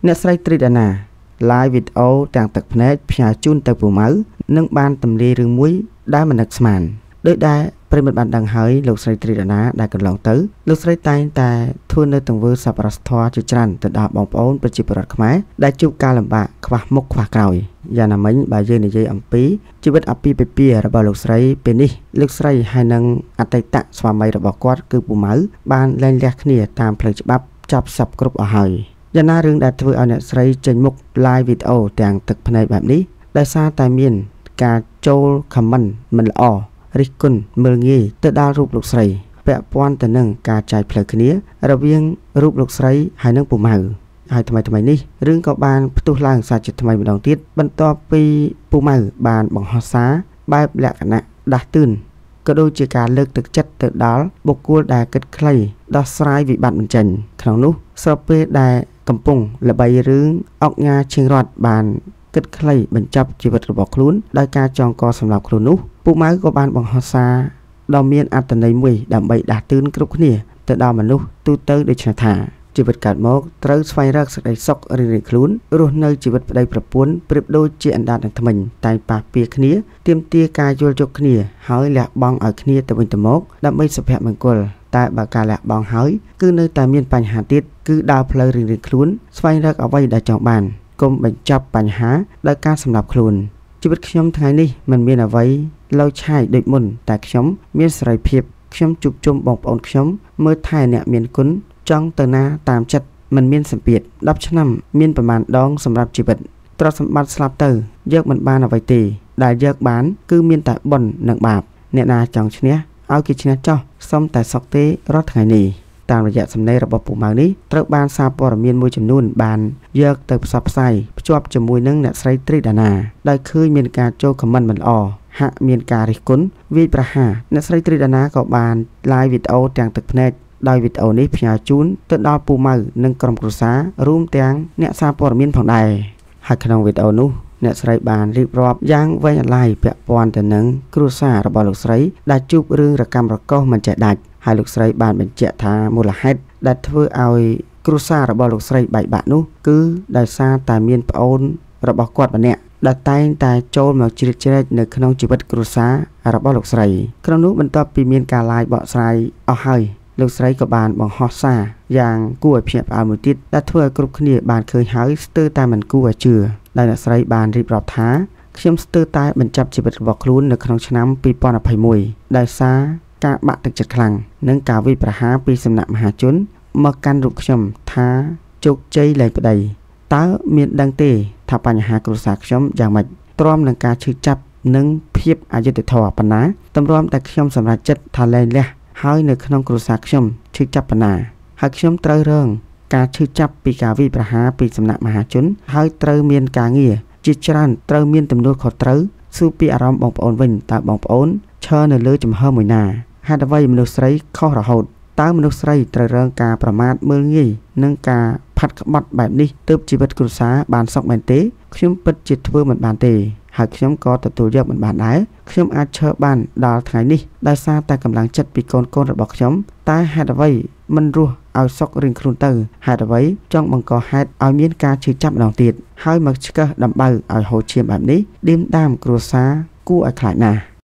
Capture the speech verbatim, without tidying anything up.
អ្នកស្រីត្រីដាណា live video ទាំងទឹកភ្នែកផ្ញើជូនទៅពូម៉ៅនឹងបានទម្លាយរឿងមួយដែលមិននឹកស្មានដោយដែលប្រិមត្តបានដឹងហើយលោកស្រីត្រីដាណាដែលកន្លងទៅលោកស្រីតែងតែធ្វើនៅទង្វើសប្បុរសធម៌ជាច្រើនទៅដល់បងប្អូនប្រជាពលរដ្ឋខ្មែរដែលជួបការលំបាកខ្វះមុខខ្វះក្រោយយ៉ាងណាមិញបើយើងនិយាយអំពីជីវិតអាពាហ៍ពិពាហ៍របស់លោកស្រីពេលនេះលោកស្រីហើយនឹងអតីតស្វាមីរបស់គាត់គឺពូម៉ៅបានលែងលះគ្នាតាមផ្លូវច្បាប់ចាប់សពគ្រប់អស់ហើយយ៉ាងណារឿងដែលធ្វើឲ្យអ្នកស្រីចេញមុខ live video ទាំងទឹកភ្នែកបែបនេះដោយសារតែមានការចូល comment មិនល្អរិះគន់មើលងាយទៅដល់រូបលោកស្រីពាក់ព័ន្ធទៅនឹងការចាយផ្លូវគ្នារវាងរូបលោកស្រីហើយនិងពូម៉ៅហើយថ្មីថ្មីនេះរឿងក៏បានផ្ទុះឡើងសាជាថ្មីម្ដងទៀតបន្ទាប់ពីពូម៉ៅបានបង្ហោះសារបែបលក្ខណៈដាស់តឿនក៏ដូចជាការលើកទឹកចិត្តទៅដល់បុគ្គលដែលគិតខ្លីដោះស្រាយវិបត្តិមិនចេញក្នុងនោះស្របពេលដែលកំពុងល្បីរឿងអុកញ៉ាឈៀងរ័ត្នបានគិតខ្លីបញ្ចប់ជីវិតរបស់ខ្លួនដោយការចងកសម្រាប់ខ្លួននោះពូម៉ៅក៏បានបង្ហោះសារដ៏មានអត្ថន័យមួយដើម្បីដាស់តឿនគ្រប់គ្នាទៅដល់មនុស្សទូទៅដូចនេះថាជីវិតកើតមកត្រូវស្វែងរកសេចក្តីសុខរៀងៗខ្លួនរស់នៅជីវិតប្តីប្រពន្ធប្រៀបដូចជាអណ្ដាតនឹងថ្មិញតែងប៉ះពាល់គ្នាទាមទារការយល់យកគ្នាហើយលះបង់ឲ្យគ្នាទៅវិញទៅមកដើម្បីសុភមង្គលតែបើការលះបង់ហើយគឺនៅតែមានបញ្ហាទៀតគឺដើរផ្លូវរៀងៗខ្លួនស្វែងរកអ្វីដែលចង់បានកុំបញ្ចប់បញ្ហាដោយការសម្លាប់ខ្លួនជីវិតខ្ញុំថ្ងៃនេះមិនមានអ្វីលោឆាយដូចមុនតែខ្ញុំមានសេរីភាពខ្ញុំជួបជុំបងប្អូនខ្ញុំមើលថែអ្នកមានគុណចង់ទៅណាតាមចិត្តមិនមានសម្ពាធដប់ឆ្នាំមានប្រមាណដងសម្រាប់ជីវិតទ្រព្យសម្បត្តិស្លាប់ទៅយកមិនបានអ្វីទេដែលយកបានគឺមានតែបុណ្យនិងបាបអ្នកណាចង់ឈ្នះឲ្យគេឈ្នះចោះសុំតែសុខទេរាល់ថ្ងៃនេះតាមរយៈសម្ដីរបស់ពូម៉ៅនេះត្រូវបានសារព័ត៌មានមួយចំនួនបានយកទៅផ្សព្វផ្សាយភ្ជាប់ជាមួយនឹងអ្នកស្រីត្រីដាណាដែលឃើញមានការចូលខមមិនមិនល្អហាក់មានការរិះគន់វាយប្រហារអ្នកស្រីត្រីដាណាក៏បាន live video ទាំងទឹកភ្នែកដោយវីដេអូនេះផ្ញើជូនទៅដល់ពូម៉ៅនិងក្រុមគ្រួសាររួមទាំងអ្នកសារព័ត៌មានផងដែរហើយក្នុងវីដេអូនោះអ្នកស្រីបានរៀបរាប់យ៉ាងវែងអន្លាយពាក់ព័ន្ធទៅនឹងគ្រួសាររបស់លោកស្រីដែលជួបរឿងរកម្មរកុសមិនចេះដាច់ហើយលោកស្រីបានបញ្ជាក់ថាមូលហេតុដែលធ្វើឲ្យគ្រួសាររបស់លោកស្រីបែកបាក់នោះគឺដោយសារតែមានប្អូនរបស់គាត់ម្នាក់ដែលតែងតែចូលមកជ្រៀតជ្រែកនៅក្នុងជីវិតគ្រួសាររបស់លោកស្រីក្នុងនោះបន្ទាប់ពីមានការឡាយបកស្រាយអស់ហើយលោកស្រីក៏បានបង្ហោះសារយ៉ាងគួរឲ្យភ្ញាក់ផ្អើលមួយទៀតដែលធ្វើឲ្យគ្រប់គ្នាបានឃើញហើយស្ទើរតែមិនគួរឲ្យជឿដែលអ្នកស្រីបានរៀបរាប់ថាខ្ញុំស្ទើរតែបញ្ចប់ជីវិតរបស់ខ្លួននៅក្នុងឆ្នាំពីរពាន់ยี่สิบเอ็ดដោយសារការបាក់ទឹកចិត្តខ្លាំងនិងការវាយប្រហារពីសំណាក់មហាជនមកកាន់រូបខ្ញុំថាជោគជ័យលែងប្តីតើមានដឹងទេថាបញ្ហាគ្រួសារខ្ញុំយ៉ាងម៉េចទ្រាំនឹងការឈឺចាប់និងភាពអយុត្តិធម៌ប៉ុណ្ណាតម្រាំតែខ្ញុំសម្រេចចិត្តថាលែងលះហើយនៅក្នុងគ្រួសារខ្ញុំឈឺចាប់ប៉ុណ្ណាហើយខ្ញុំត្រូវរងការឈឺចាប់ពីការវាយប្រហារពីសំណាក់មហាជនហើយត្រូវមានការងារជាច្រើនត្រូវមានទំនួលខុសត្រូវសួរពីអារម្មណ៍បងប្អូនវិញតើបងប្អូនឈរនៅលើចំហមួយណាហេតុអ្វីមនុស្សស្រីខុសរហូតតើមនុស្សស្រីត្រូវរងការប្រមាថមើលងាយនិងការផាត់ក្បត់បែបនេះទើបជីវិតគ្រួសារបានសុខមែនទេខ្ញុំពិតជាធ្វើមិនបានទេហើយខ្ញុំក៏ទទួលយកមិនបានដែរខ្ញុំអាចឈរបានដល់ថ្ងៃនេះដោយសារតែកម្លាំងចិត្តពីកូនកូនរបស់ខ្ញុំតែហេតុអ្វីមិនរស់ឲ្យសុខរៀងខ្លួនទៅហេតុអ្វីចង់បង្កហេតុឲ្យមានការឈឺចាប់ម្ដងទៀតហើយមកឆ្កឹះដំបៅឲ្យហូរឈាមបែបនេះឌៀមដាមគ្រួសារគួរឲ្យខ្លាចណាស់